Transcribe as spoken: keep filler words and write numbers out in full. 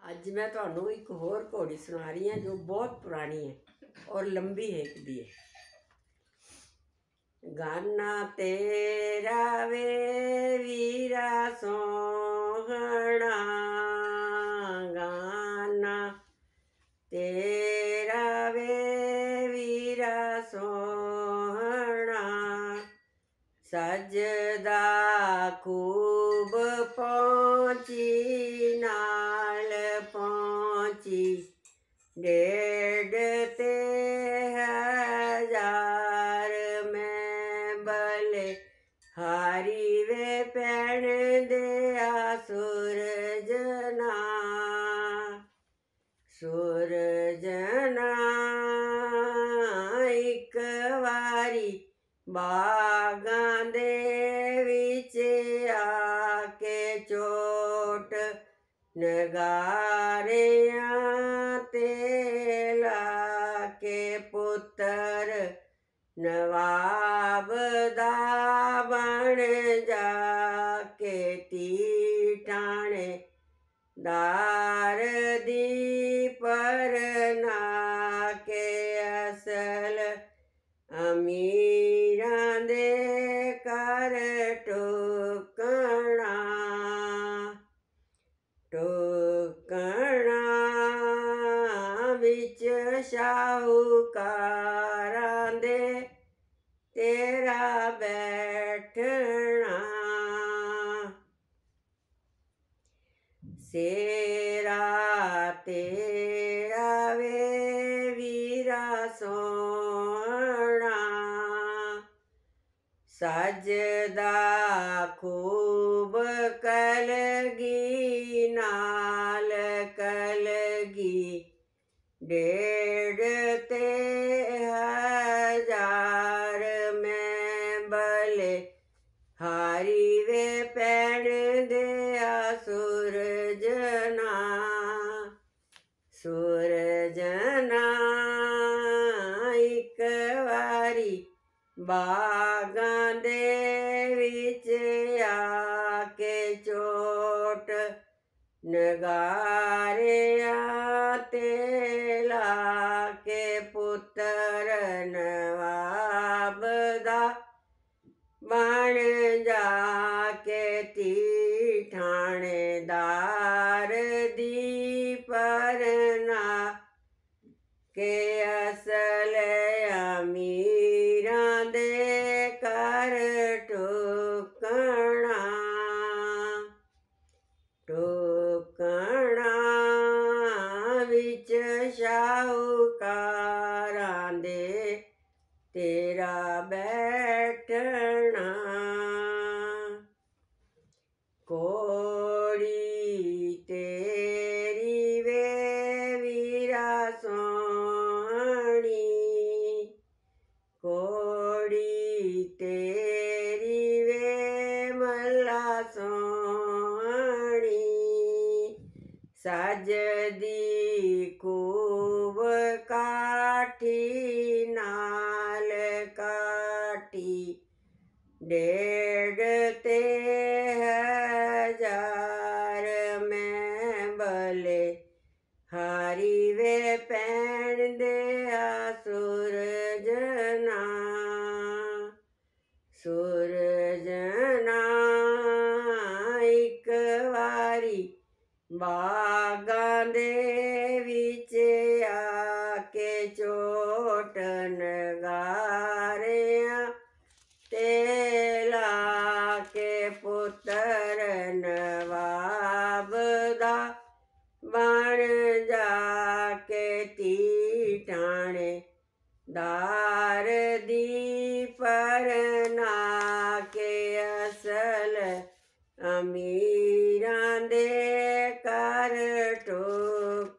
ਅੱਜ मैं ਤੁਹਾਨੂੰ एक होर घोड़ी सुना रही हाँ जो बहुत पुरानी है और लंबी है एक दी है। गाना तेरा वे वीरा सोहना, गाना तेरा वे वीरा सोहना, सजदा खूब पहुँची नाल पहुँची, डेढ़ ते हजार में बले हारी वे पैण दिया सूरजना, सूरजना एक वारी बागां दे विच आके चोट नगारियां ते लाके पुत्तर नवाब दा बन जाके धी ठाणे दार दी परना के असल अमीरां दे कर टुकना, टुकना विच शाहूकारां दे तेरा बैठना, सेरा तेरा वे वीरा सोहना, सजदा खूब कलगी नाल कलगी, डेढ़ ते हजार में बले हारी वे पैण दिया सूरजना, सूरजना एक वारी बागां दे विच आके चोट नगारियां ते लाके पुत्तर नवाब दा बन जाके धी ठाणेदार दी परना के असल अमीरां दे कर टुकना, टुकना विच शाहूकारां दे तेरा बैठना, घोड़ी तेरी वे वीरा सोहनी, घोड़ी तेरी वे मल्ला सोहनी, सजदी खूब काठी नाल काठी, डेढ़ ते हजार में बले हारी वे पैण दिया सूरजना, सूरजना एक वारी बागां दे विच आके चोट नगारियां ते लाके पुत्तर नवाब दा बन जाके धी ठाणे दार दी परना के असल अमीरां दे कर टुक